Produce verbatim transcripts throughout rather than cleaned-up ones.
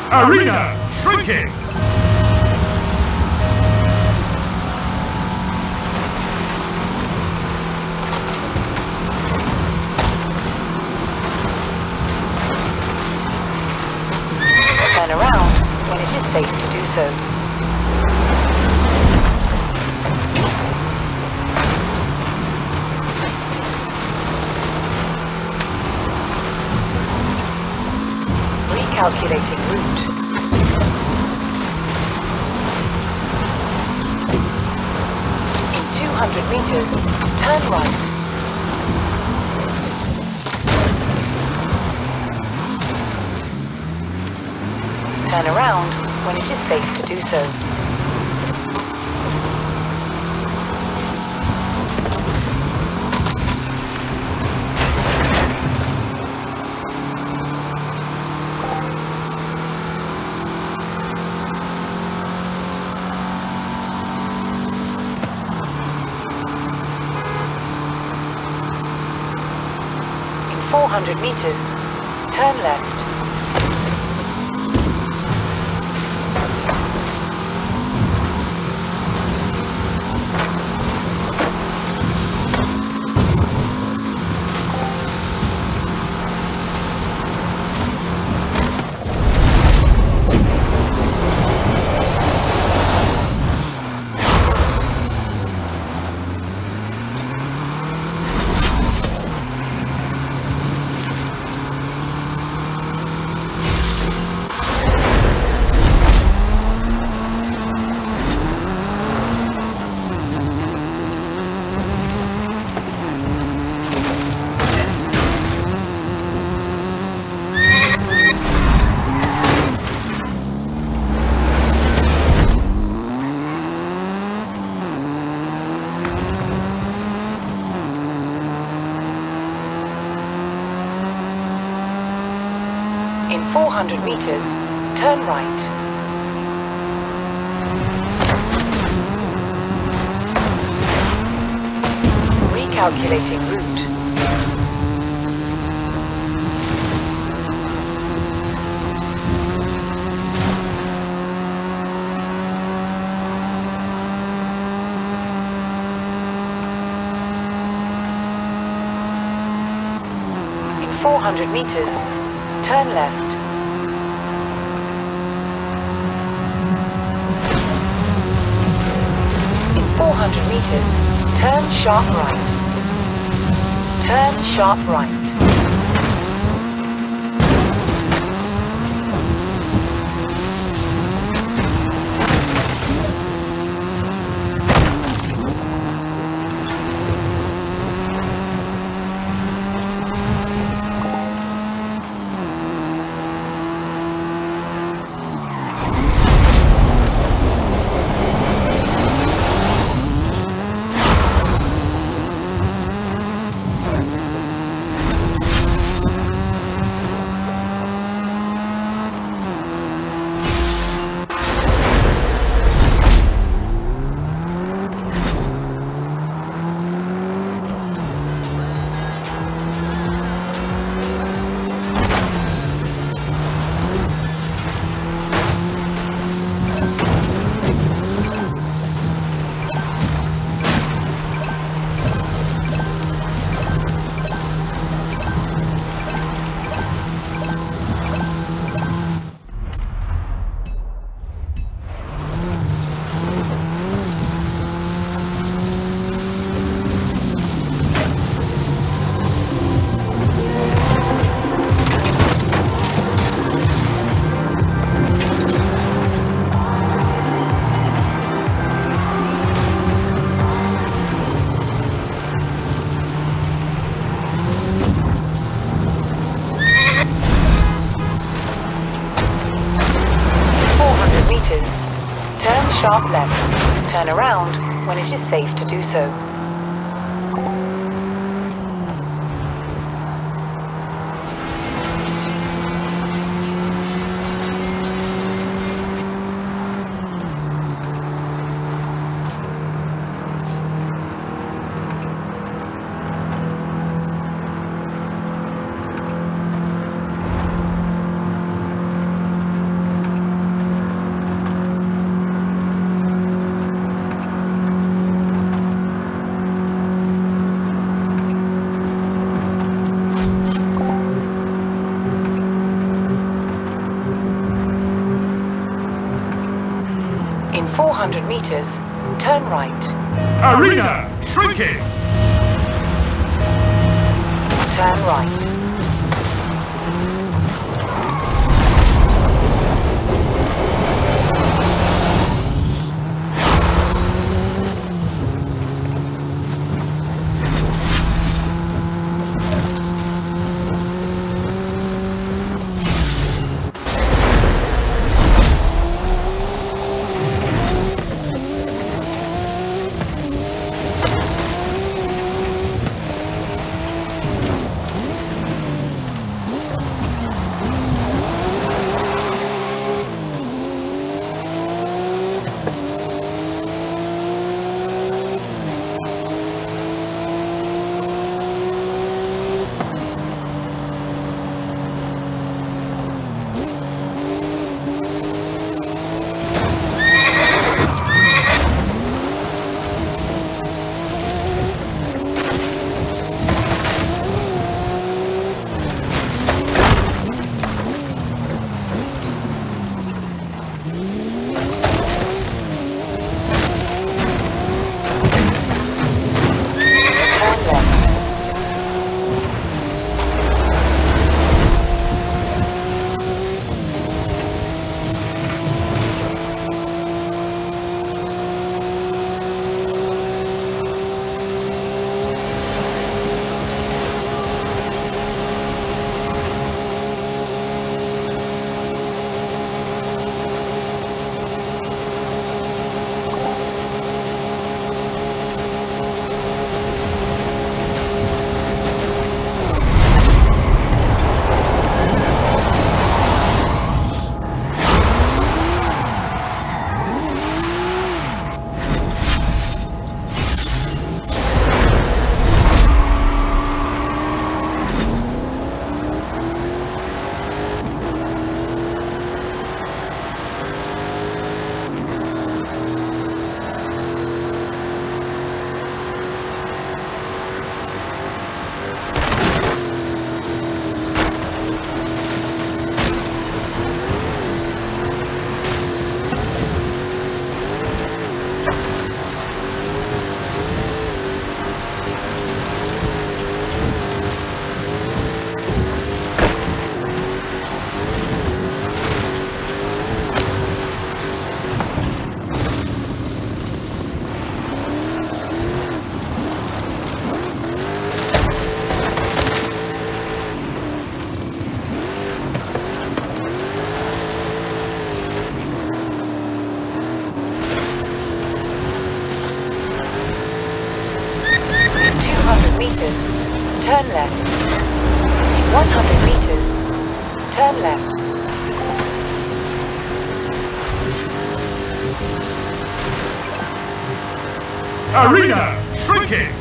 Arena shrinking. Turn around when it is safe to do so. Recalculating route. In two hundred meters, turn right. Turn around when it is safe to do so. four hundred meters, turn left. In four hundred meters, turn right. Recalculating route. In four hundred meters, turn left. In four hundred meters, turn sharp right. Turn sharp right. Turn sharp left. Turn around when it is safe to do so. In four hundred meters, turn right. Arena shrinking. Turn right. Turn left. In one hundred meters, turn left. Arena shrinking.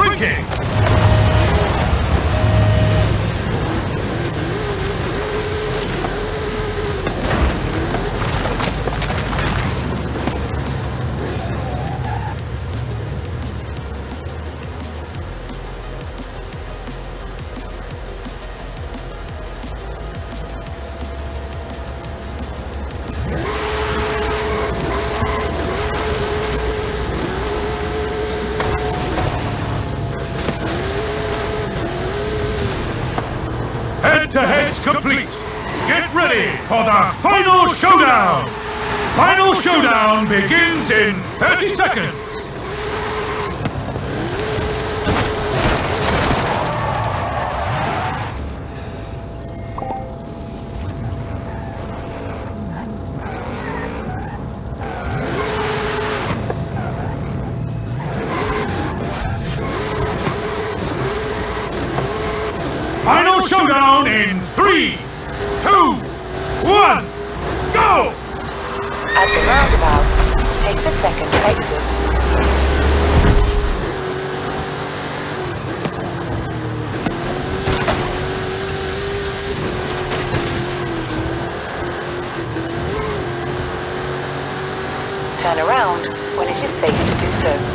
shrinking. Head-to-head's complete. Get ready for the final showdown. Final showdown begins in thirty seconds. Final showdown in three, two, one, go! At the roundabout, take the second exit. Turn around when it is safe to do so.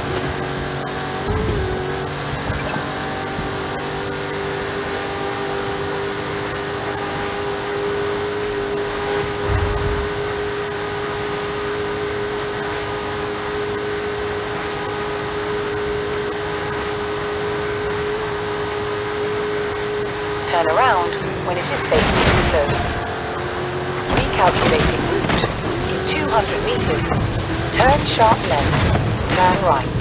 Turn around when it is safe to do so. Recalculating route. In two hundred meters, turn sharp left, turn right.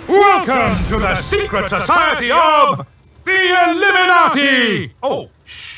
Welcome to the secret society of the Illuminati! Oh, shh.